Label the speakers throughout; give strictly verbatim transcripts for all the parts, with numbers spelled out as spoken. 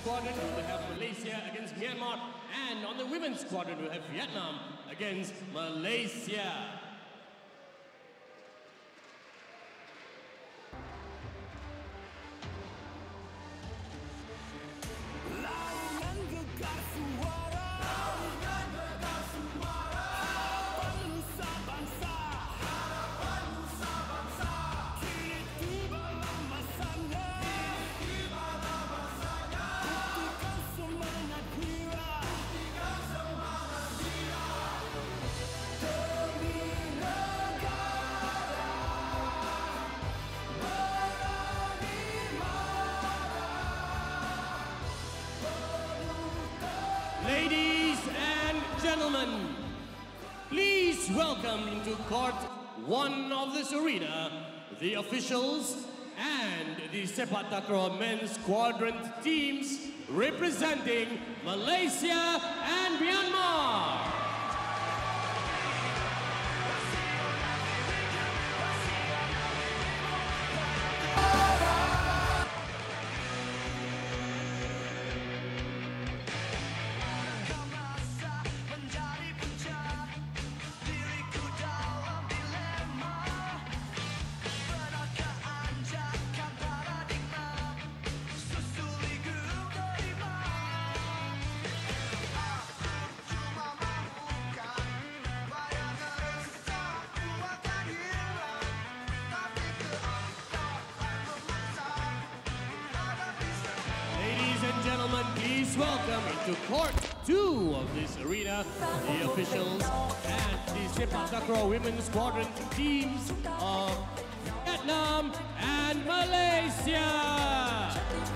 Speaker 1: squadron, we will have Malaysia against Myanmar, and on the women's squadron, we will have Vietnam against Malaysia. Ladies and gentlemen, please welcome into court one of this arena, the officials and the Sepak Takraw men's quadrant teams representing Malaysia and Myanmar. Ladies and gentlemen, please welcome into court two of this arena, the officials and the Sepak Takraw women's squadron teams of Vietnam and Malaysia.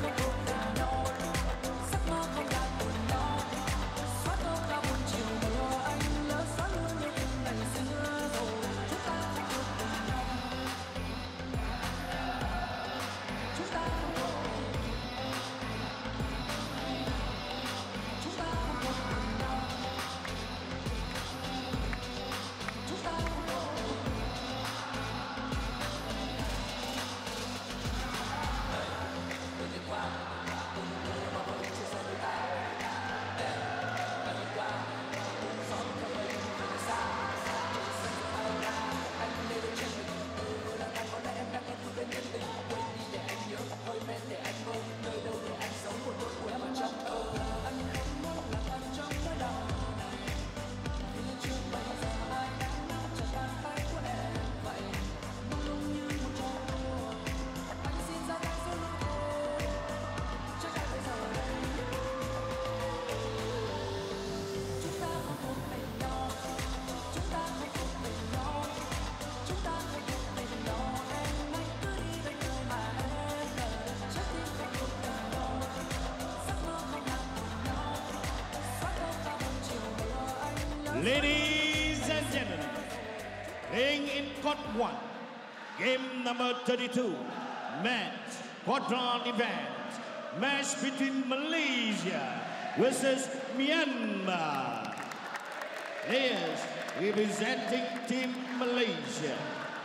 Speaker 2: Ladies and gentlemen, playing in court one, game number thirty-two, match, quadrant event, match between Malaysia versus Myanmar. Players representing Team Malaysia: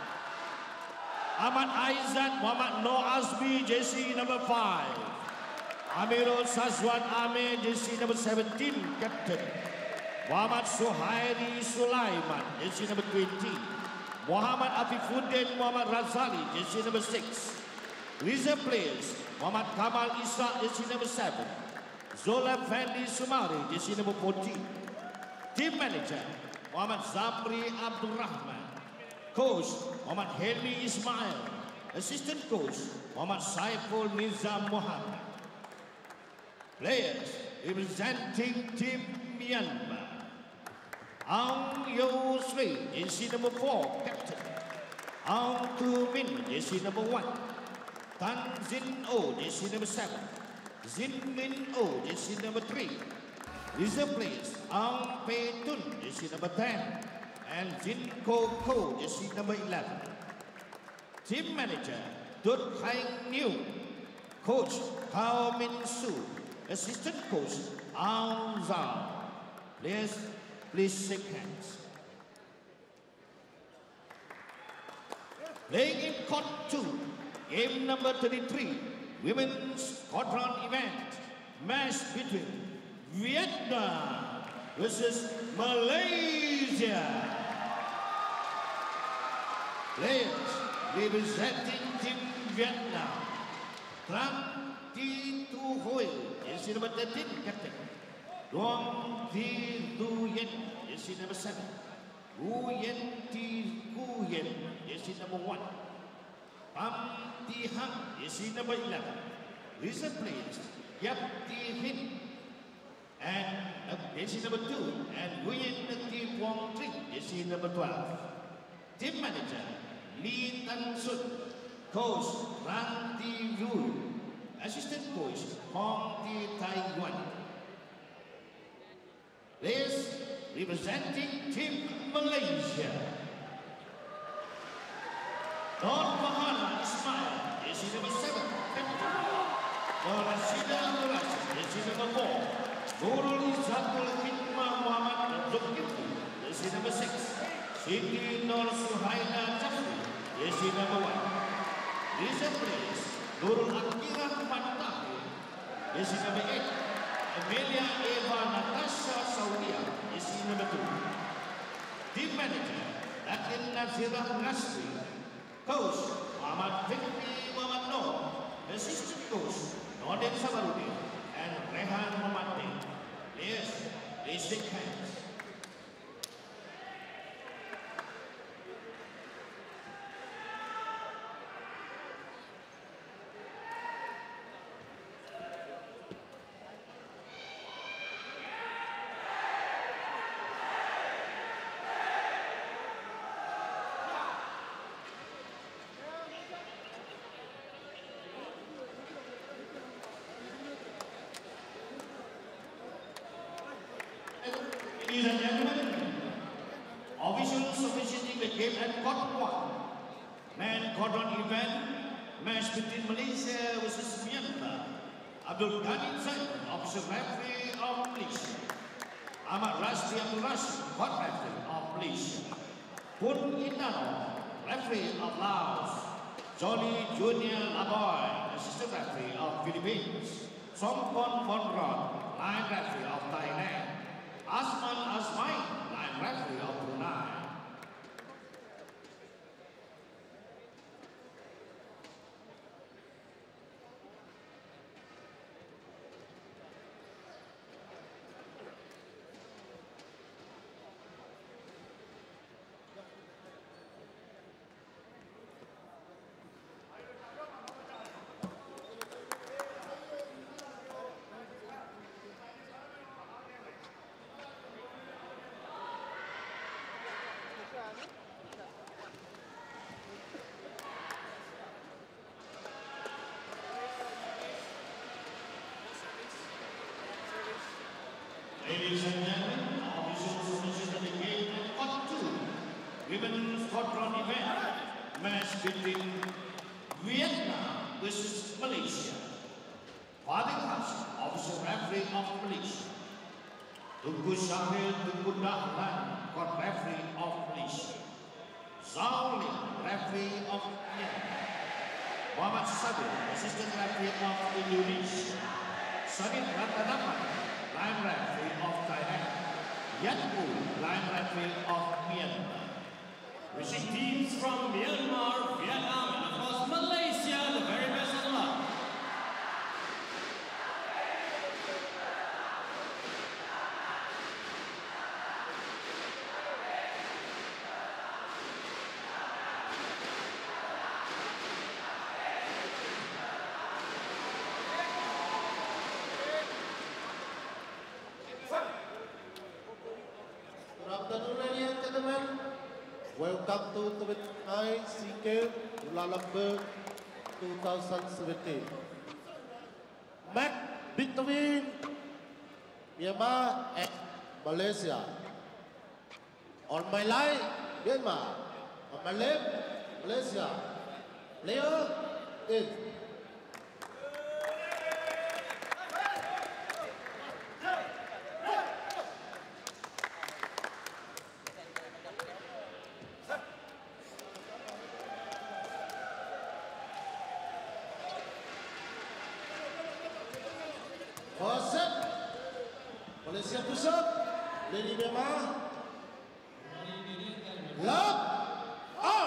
Speaker 2: Ahmad Aizat Muhammad Noor Azmi, jersey number five. Amirul Sazwan Amir, jersey number seventeen, captain. Muhammad Suhairi Sulaiman, jersey number twenty. Muhammad Afifuddin Muhammad Razali, jersey number six. Reserve players: Muhammad Kamal Ishaq, jersey number seven. Zola Fendi Sumari, jersey number fourteen. Team manager: Muhammad Zamri Abdul Rahman. Coach: Muhammad Helmi Ismail. Assistant coach: Muhammad Saiful Nizam Muhammad. Players representing Team Myanmar: Aung Yo Sri, jersey number four, captain. Aung Tu Min, jersey number one. Tan Zin O, jersey number seven. Zin Min O, jersey number three. Reserve players: Aung Pei Tun, jersey number ten. And Zin Ko Ko, jersey number eleven. Team manager: Dut Haing New. Coach: Kao Min Su. Assistant coach: Aung Zhao. Players, please shake hands. Playing in court two, game number thirty-three, women's quadrant event, match between Vietnam versus Malaysia. Players representing Team Vietnam, Tram Thi Thu Hoi, jersey number thirteen, captain. Duong Thi Thu Yen, jersey number seven. Wu Yen Thi Gu Yen, jersey number one. Pham Thi Hang, jersey number eleven. Reserve players, Yap Thi Hin, and uh, jersey number two, and Nguyen Thi Quang Trinh, jersey number twelve. Team manager, Lee Tan Sun. Coach, Ran Thi Vu. Assistant coach, Hong Thi Tai Yuan. Players representing Team Malaysia. Don Bahana Ismail, jersey number seven. Norashida Nurash, jersey number four. Nurul Izzatul Hikmah Muhammad Zulkifli, jersey number six. Siti Nur Suhaila Jafri, jersey number one. Reserve players, Nurul Akira Mantahi, jersey number eight. Amelia Eva Natasha Saudia, jersey number two. Team manager, Datin Nazirah Nasri. Coach, Muhammad Fikri Muhammad Noor. Assistant coach, Norden Sabarudin and Rehan Muhammad Din. Players, please shake hands. Ladies and gentlemen, officials officiating the game at court one. Man cordon event, match between Malaysia versus Myanmar. Abdul Ghani Zaid, official referee of Malaysia. Ahmad Rashdi Abdul Rashid, court referee of Malaysia. Pun Indano, referee of Laos. Johnny Junior Laboy, assistant referee of Philippines. Songpon Bonron, line referee of Thailand. Asman Asmain, line referee of Brunei. Ladies and gentlemen, officials officials of the game at court two. Women's quadron event, match between Vietnam versus Malaysia. Fadil Hashim, official referee of Malaysia. Tunku Syahil Tunku Dahlan, court referee of Malaysia. Zhao Lin, referee of Myanmar. Muhammad Sabir, assistant referee of Indonesia. Sanit Ratanapan, line referee of Thailand. Yan Wu, line referee of Myanmar.
Speaker 1: Wishing teams from Myanmar, Vietnam, and of course Malaysia the very best of luck.
Speaker 3: Good afternoon, ladies and gentlemen. Welcome to twenty-nine SEA Games Kuala Lumpur twenty seventeen. Match between Myanmar and Malaysia. On my right, Myanmar. On my left, Malaysia. Player in. First Malaysia push up. Lady Myanmar. Lock. On.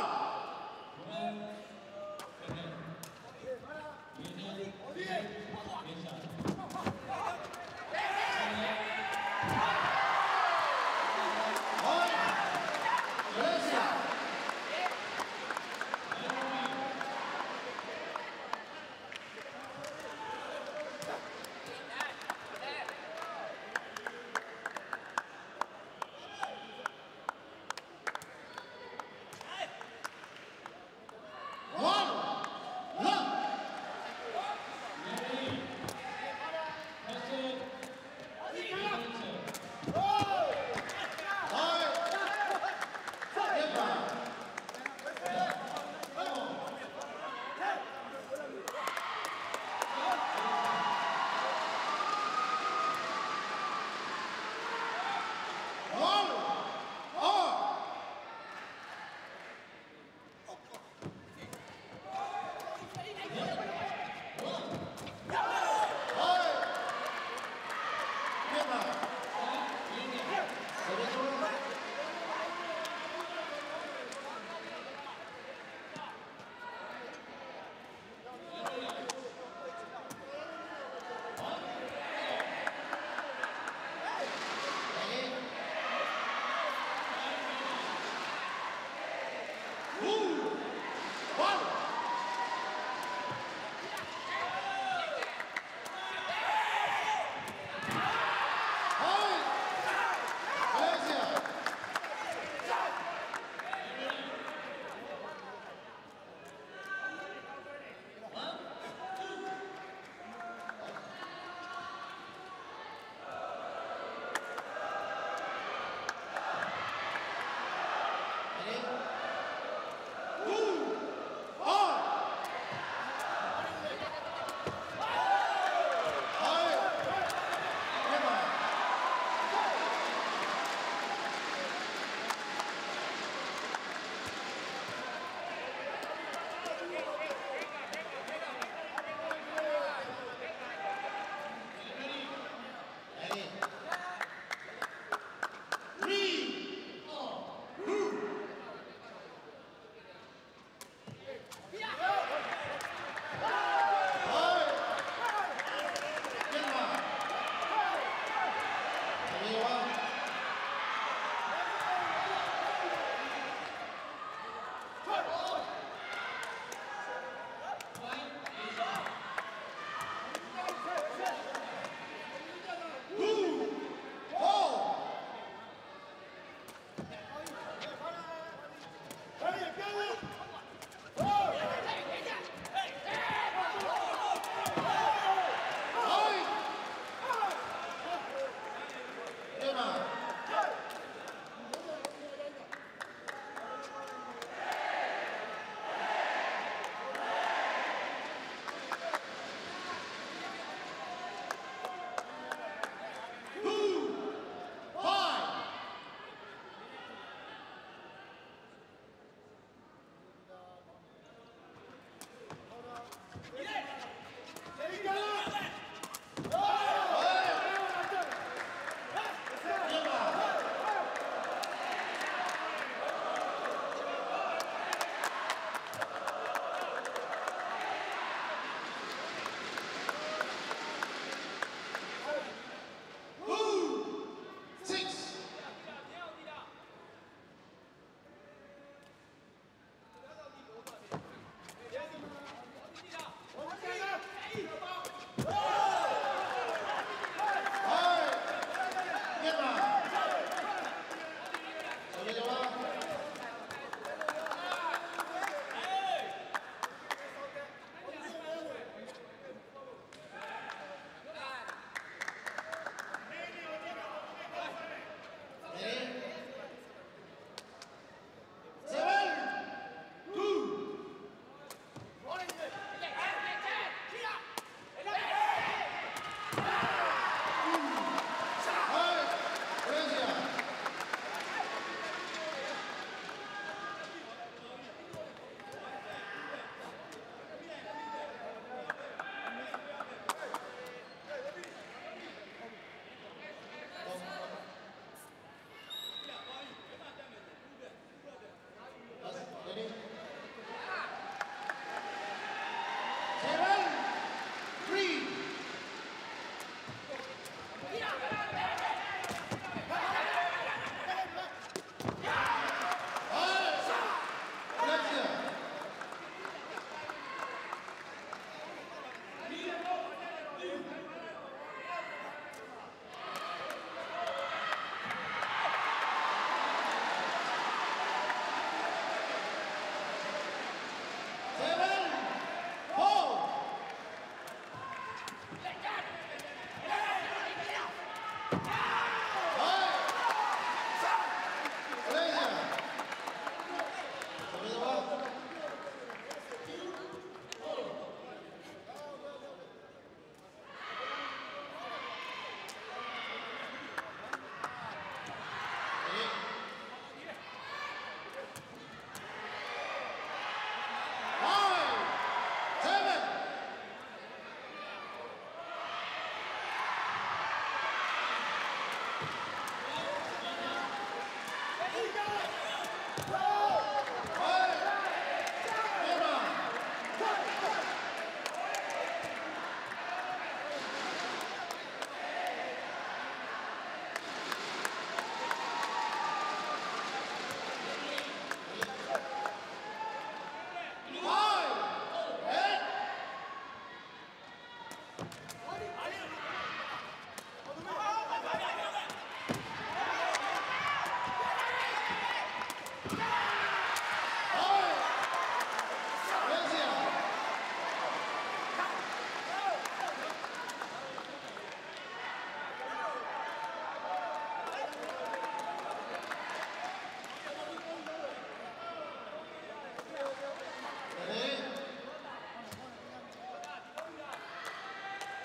Speaker 3: Ready?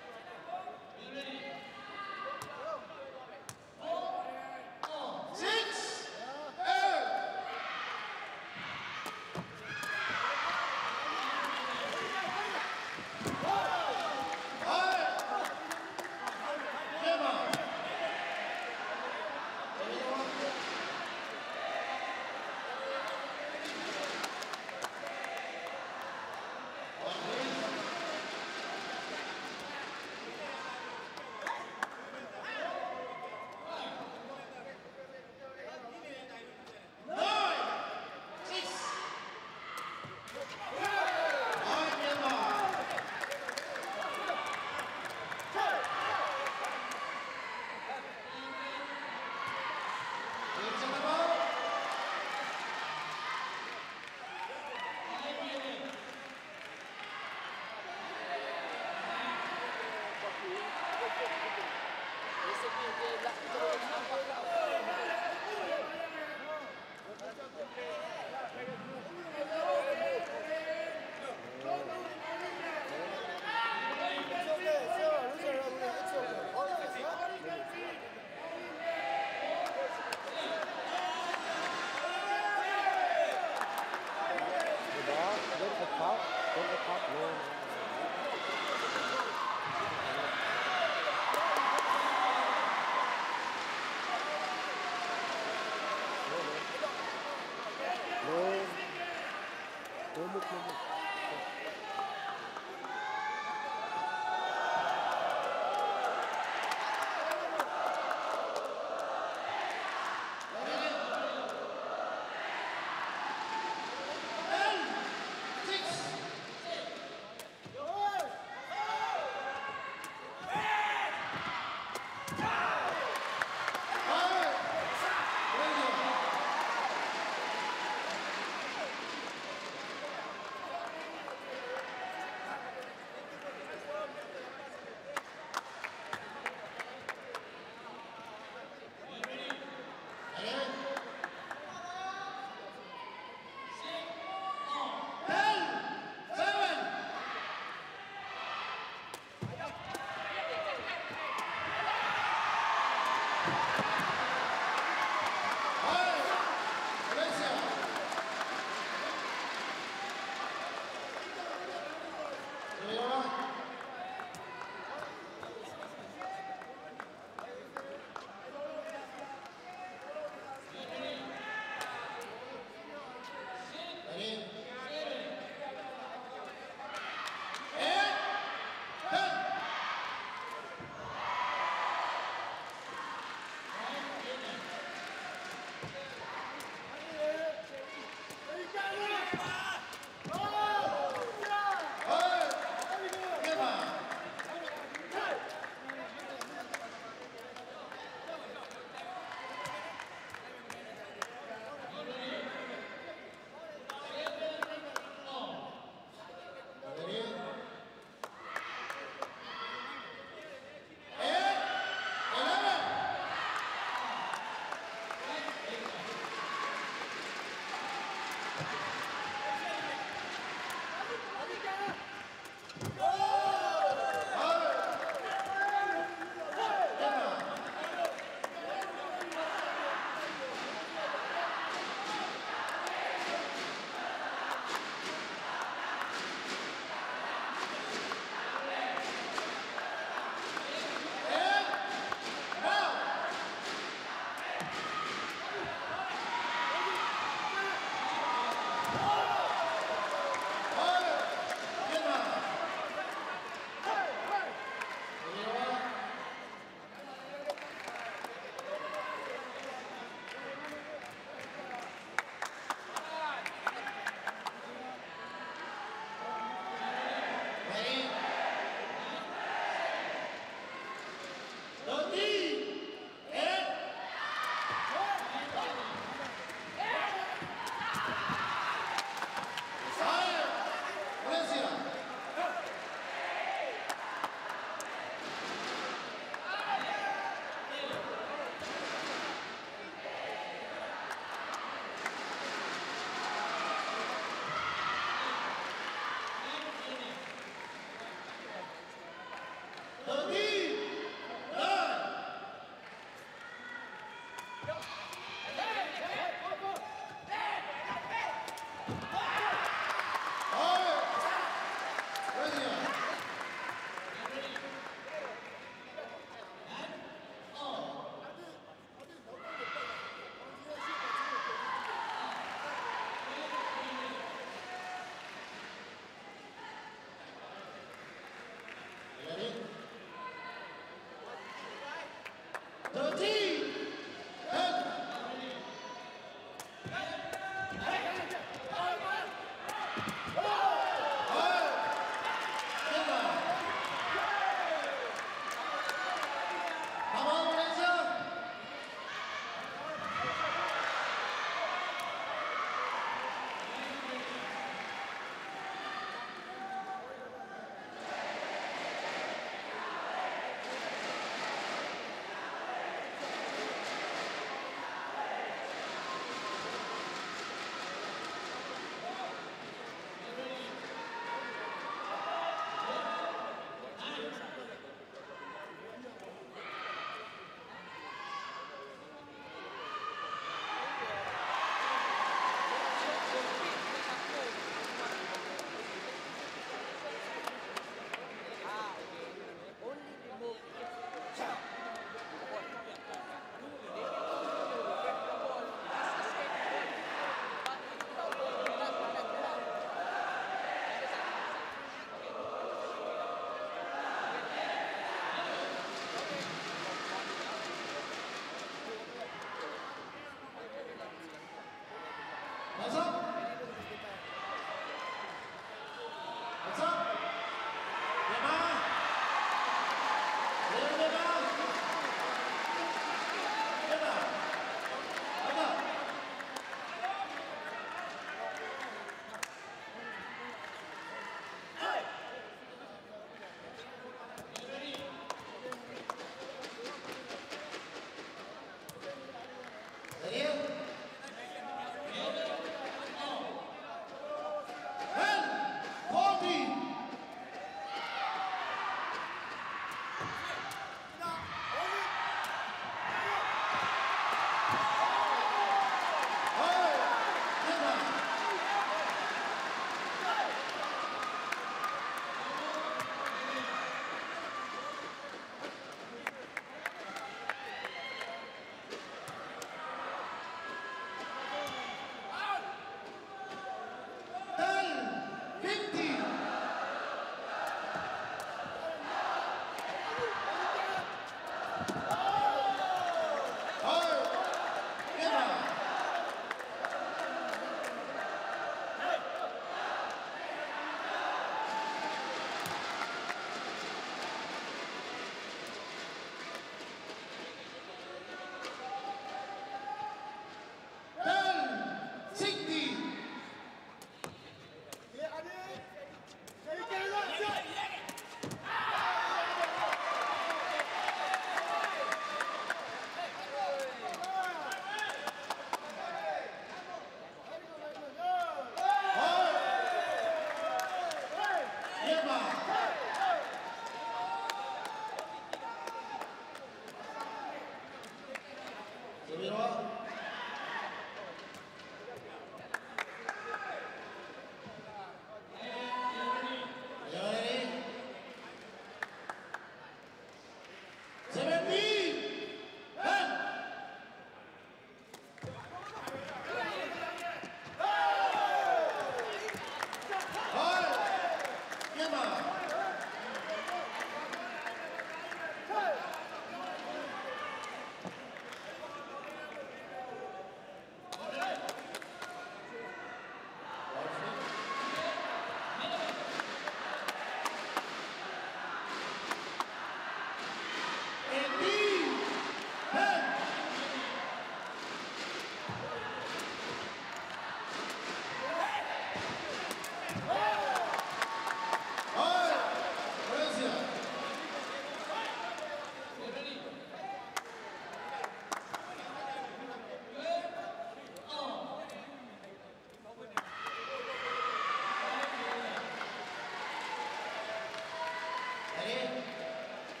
Speaker 2: Ready?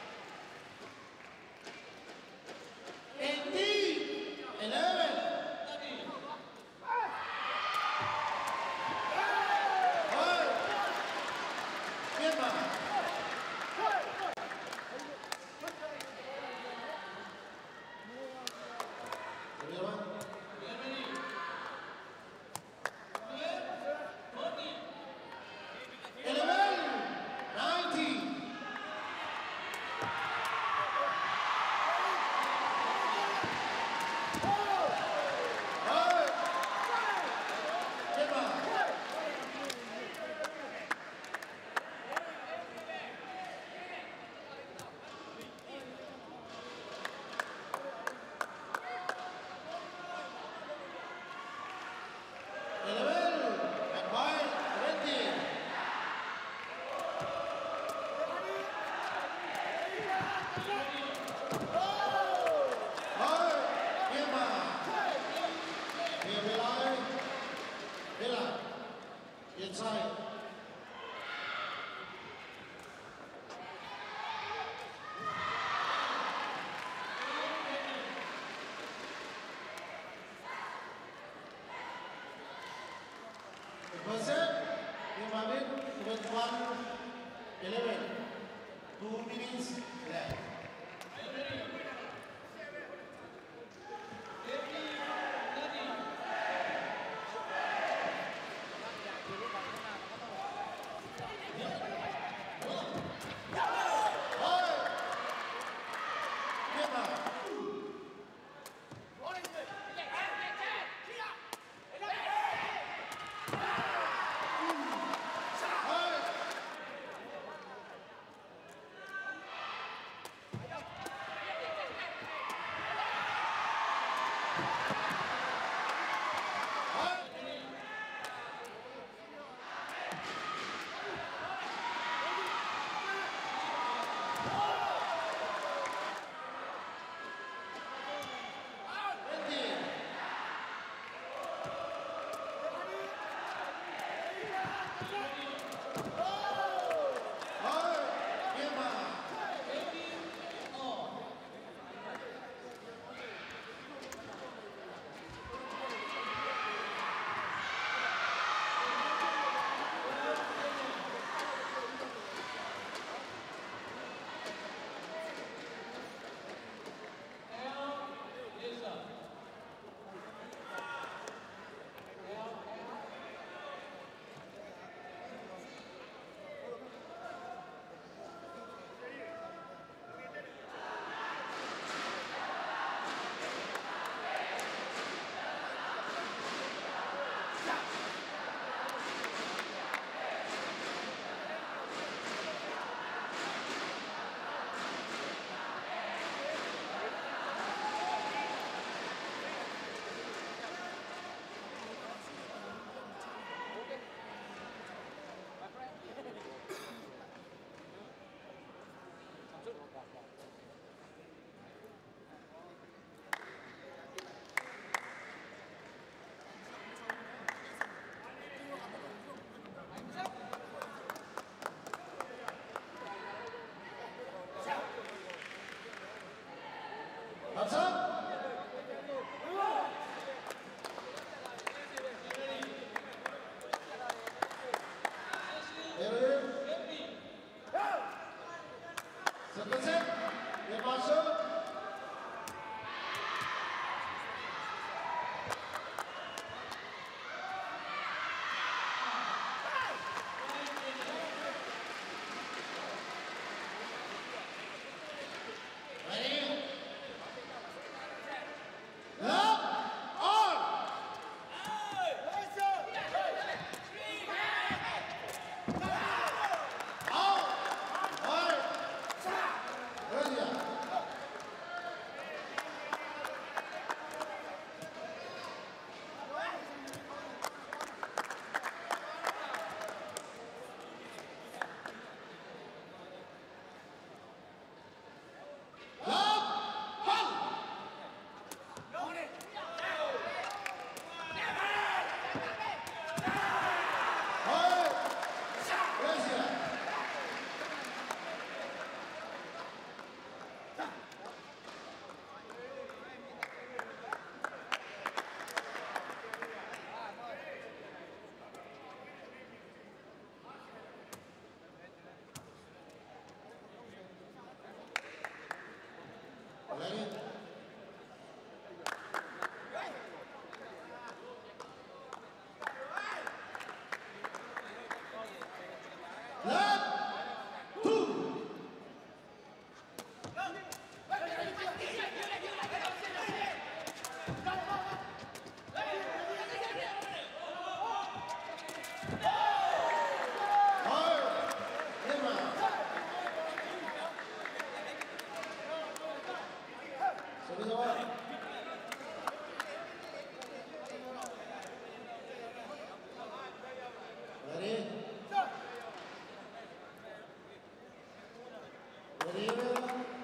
Speaker 3: Inside. Percent, lima menit, kebetulan eleven, two minutes left. Hands up. Second set, dia masuk. Ready? Ready?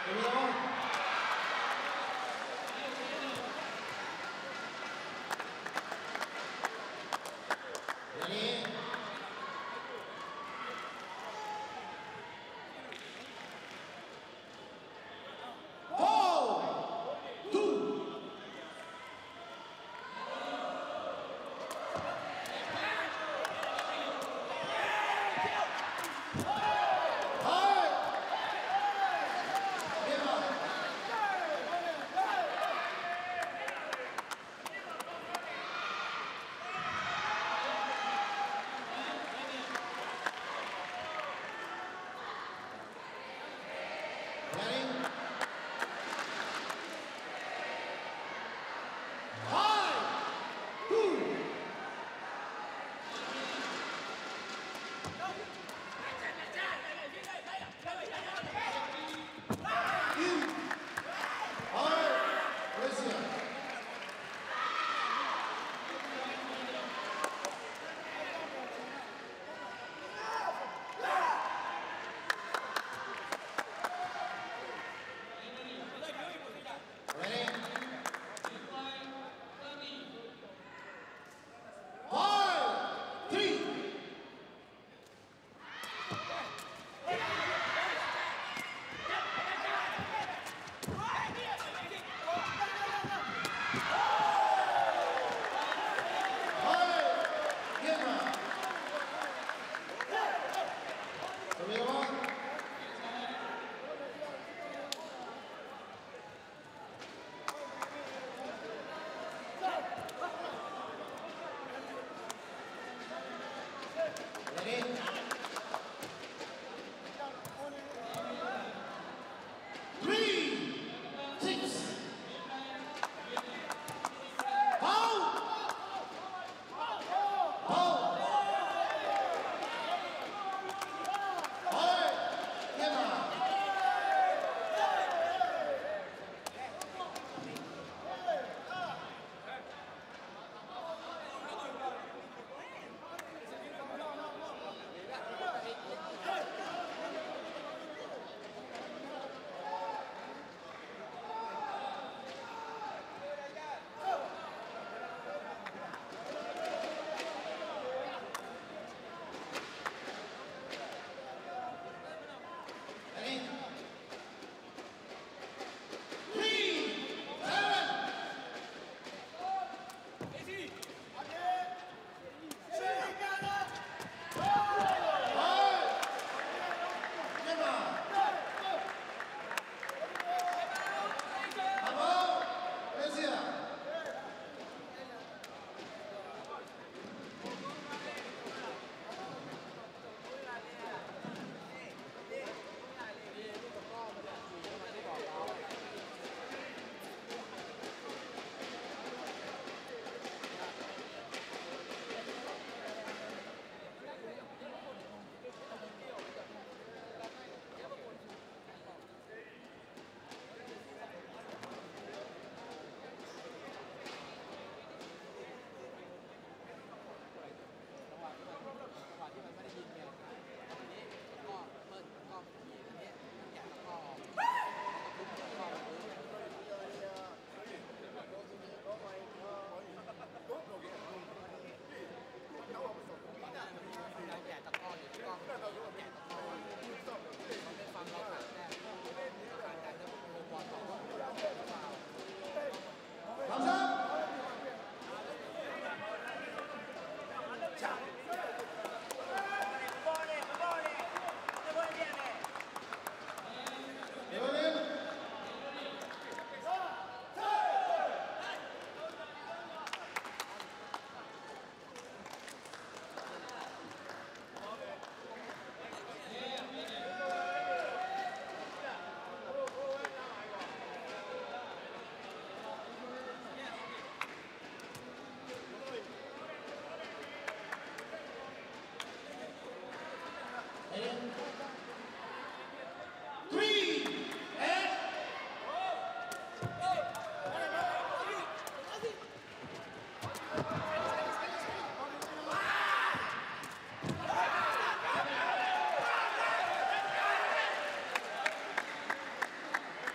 Speaker 2: Ready?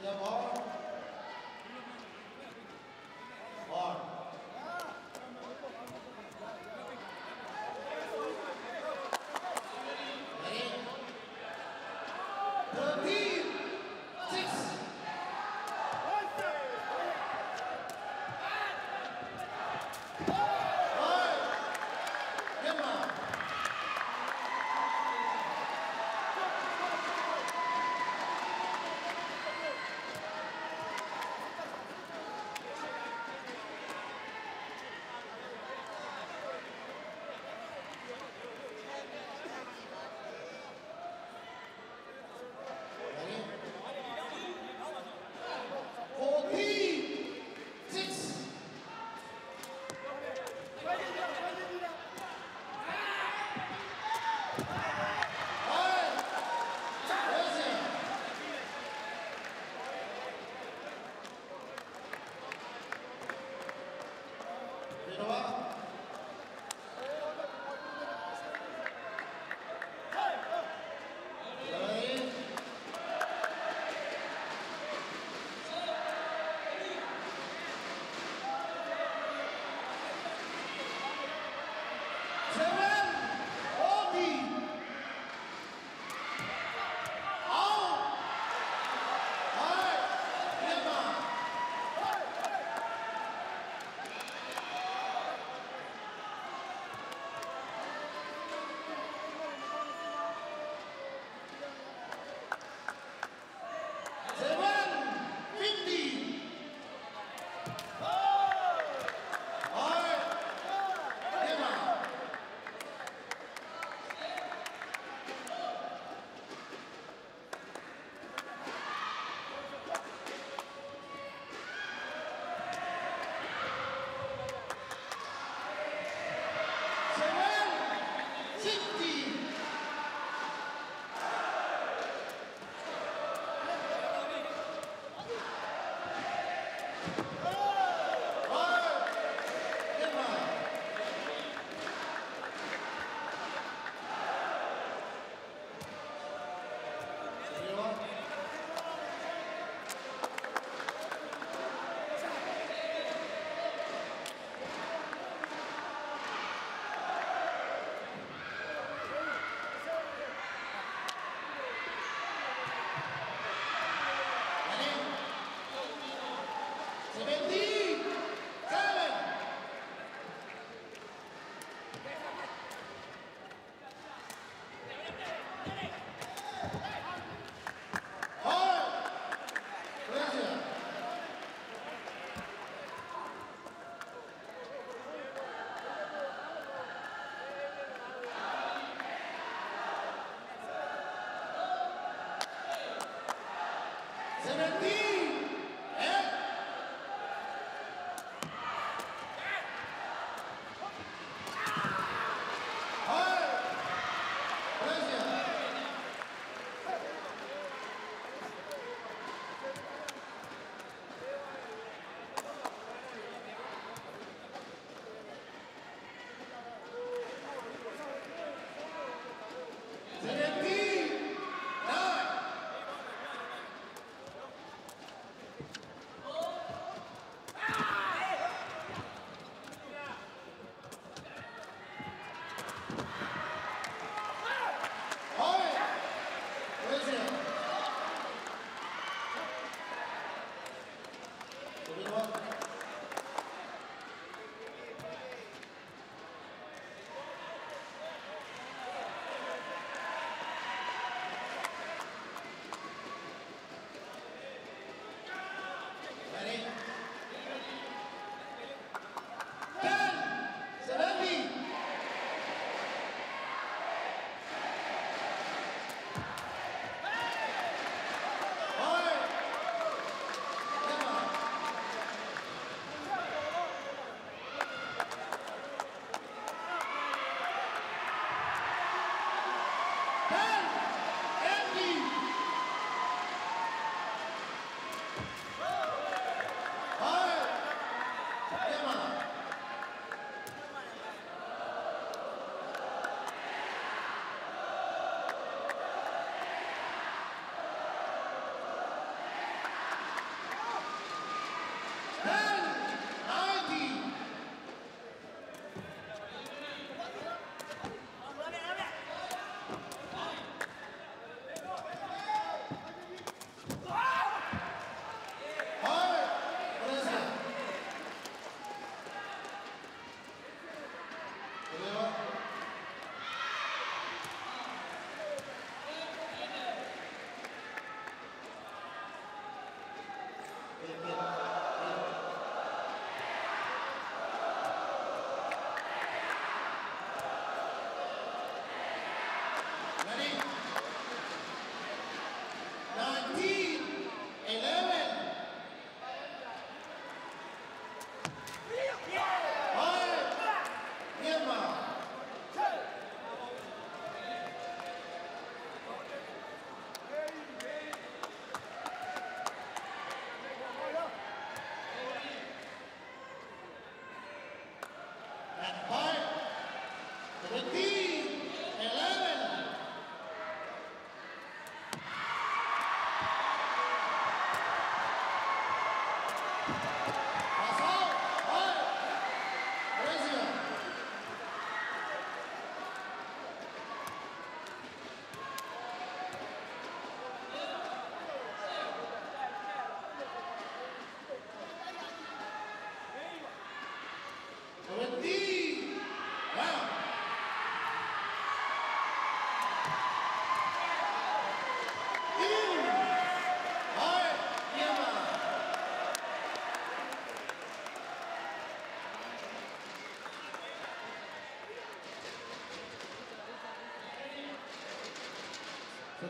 Speaker 3: Siap ball. Ball. thirteen six.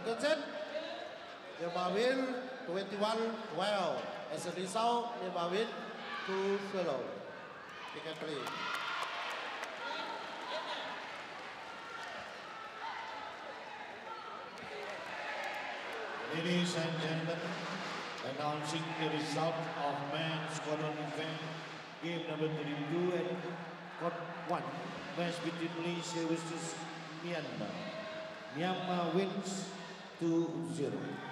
Speaker 3: Second set, Myanmar win twenty-one twelve. As a result, Myanmar win two zero. Pick and play.
Speaker 2: Ladies and gentlemen, announcing the result of men's squadron event, game number thirty-two and court one, match between Malaysia versus Myanmar. Myanmar wins two zero.